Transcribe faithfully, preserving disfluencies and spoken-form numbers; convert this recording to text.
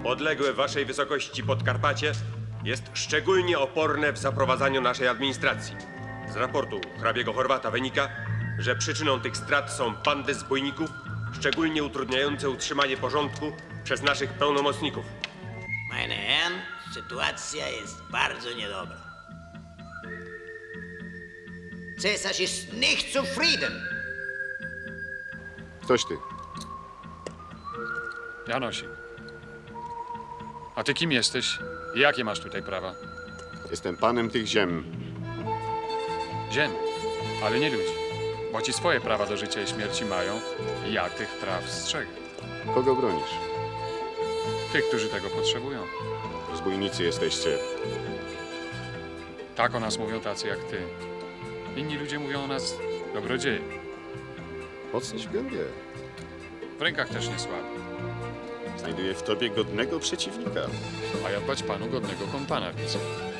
Odległe waszej wysokości Podkarpacie jest szczególnie oporne w zaprowadzaniu naszej administracji. Z raportu hrabiego Horwata wynika, że przyczyną tych strat są bandy zbójników, szczególnie utrudniające utrzymanie porządku przez naszych pełnomocników. Meine Herren, sytuacja jest bardzo niedobra. Cesarz ist nicht zufrieden. Ktoś ty. Janosik. A ty kim jesteś i jakie masz tutaj prawa? Jestem panem tych ziem. Ziem, ale nie ludzi. Bo ci swoje prawa do życia i śmierci mają i ja tych praw strzegę. Kogo bronisz? Tych, którzy tego potrzebują. Rozbójnicy jesteście. Tak o nas mówią tacy jak ty. Inni ludzie mówią o nas dobrodzieje. Mocność w gębie. W rękach też nie słaby. Znajduję w tobie godnego przeciwnika. A ja dbać panu godnego kompana widzę.